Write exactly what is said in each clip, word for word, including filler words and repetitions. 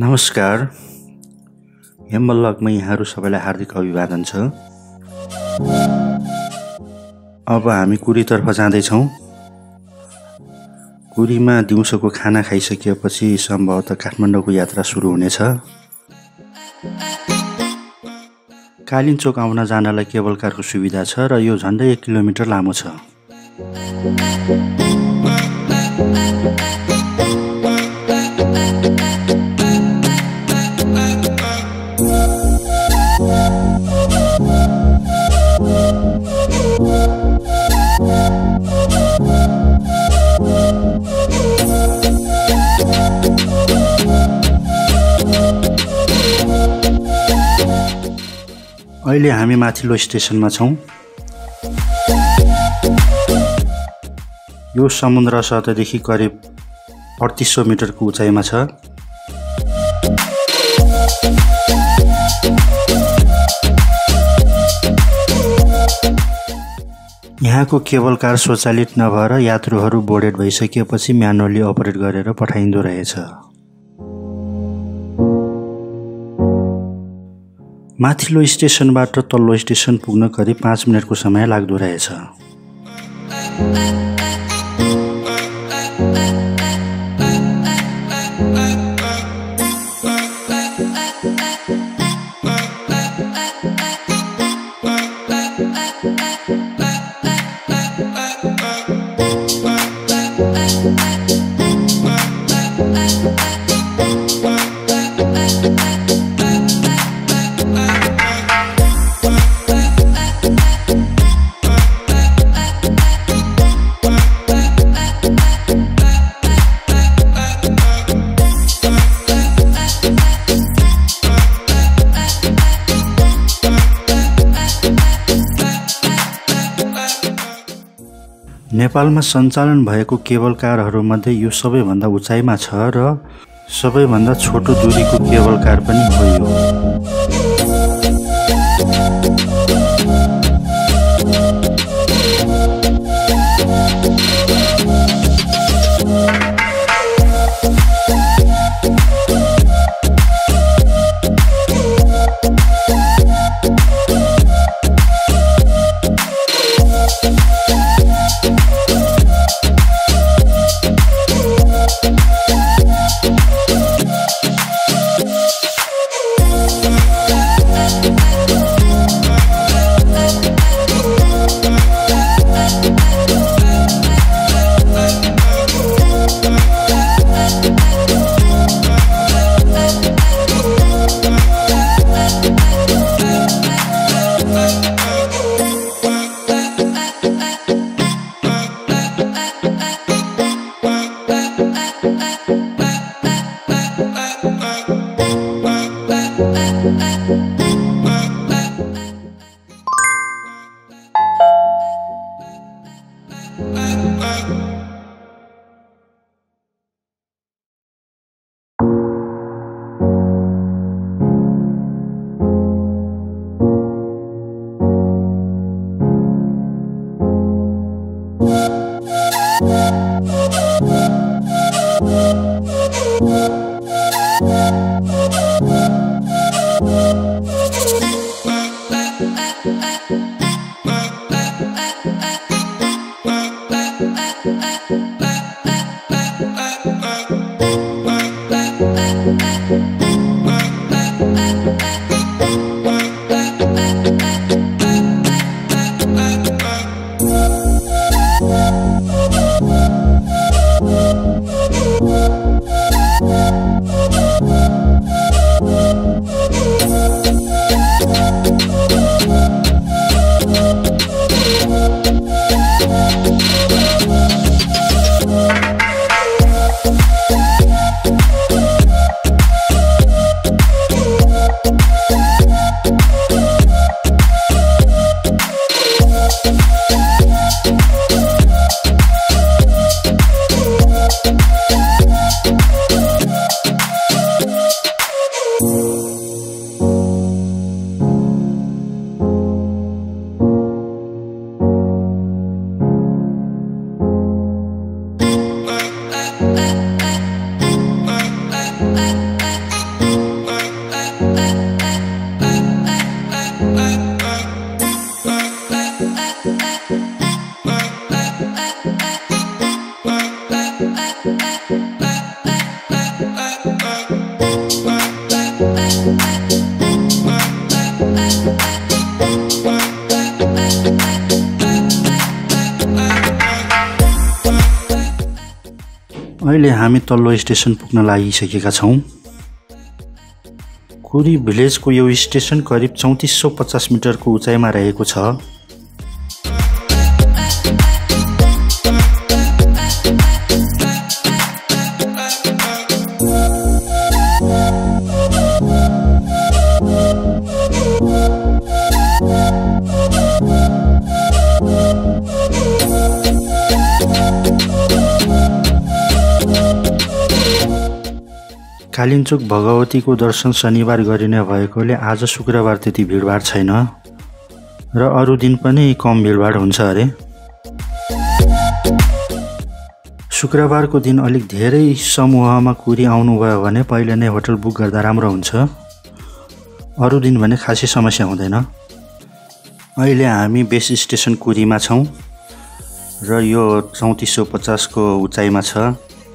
नमस्कार, हेम्बलगमा यहाँहरू सबैलाई हार्दिक अभिवादन छ। अब हामी कुरीतर्फ जाँदैछौँ। कुरीमा दिउँसोको खाना खाइसकेपछि सम्भवतः काठमाडौँको यात्रा सुरु हुनेछ। कालिन्चोक आउन जानलाई केबल कारको सुविधा छ र यो झन्डै एक किलोमिटर लामो छ। अहिले हामी माथिल्लो स्टेसनमा छौँ। यो समुद्र सतहदेखि करिब अडतिस सौ मिटरको उचाइमा छ। यहाँको केबल कार स्वचालित नभएर यात्रुहरू बोर्डेड भइसकेपछि म्यानुअली अपरेट गरेर पठाइँदो रहेछ। माथिल्लो स्टेसनबाट तल्लो स्टेसन पुग्न करिब पाँच मिनटको समय लाग्दो रहेछ। नेपालमा सञ्चालन भएको केबल कारहरूमध्ये यो सबैभन्दा उचाइमा छ र सबैभन्दा छोटो दूरीको केबल कार पनि हो यो। अहिले हामी तल्लो स्टेसन पुग्न लागिसकेका छौँ। कुरी भिलेजको यो स्टेसन करिब चौतिस सौ पचास मिटरको उचाइमा रहेको छ। कालिन्चोक भगवतीको दर्शन शनिबार गरिने भएकोले आज शुक्रबार त्यति भिडभाड छैन र अरू दिन पनि कम भिडभाड हुन्छ अरे। शुक्रबारको दिन अलिक धेरै समूहमा कुरी आउनुभयो भने पहिले नै होटल बुक गर्दा राम्रो हुन्छ। अरू दिन भने खासै समस्या हुँदैन। अहिले हामी बेस स्टेसन कुरीमा छौँ र यो चौतिस सौ पचास को उचाइमा छ।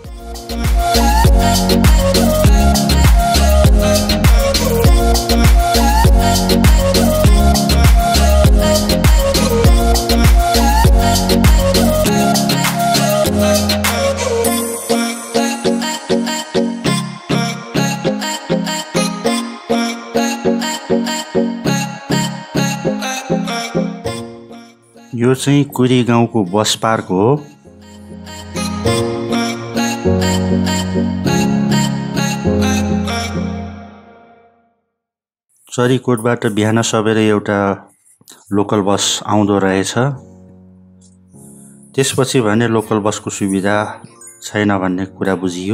यो चाहिँ कुरी गाउँको बस पार्क हो। चरीकोटबाट बिहान सबेरै एउटा लोकल बस आउँदो रहेछ। त्यसपछि भने लोकल बसको सुविधा छैन भन्ने कुरा बुझियो।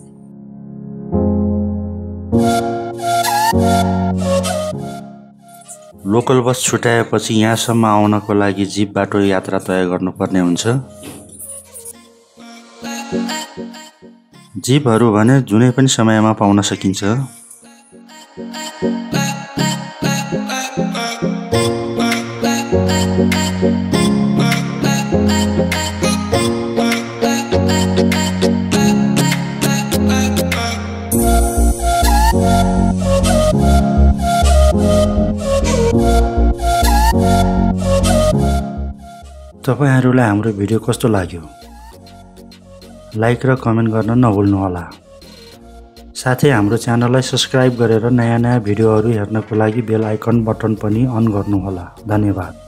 लोकल बस छुटाएपछि यहाँसम्म आउनको लागि जीप बाटो यात्रा तय गर्नुपर्ने हुन्छ। जीपहरू भने जुनै पनि समयमा पाउन सकिन्छ। तपाईहरुलाई हाम्रो भिडियो कस्तो लाग्यो? लाइक र कमेन्ट गर्न नभुल्नुहोला। साथै हाम्रो च्यानललाई सब्स्क्राइब गरेर नयाँ नयाँ भिडियोहरू हेर्नको लागि बेल आइकन बटन पनि अन गर्नुहोला। धन्यवाद।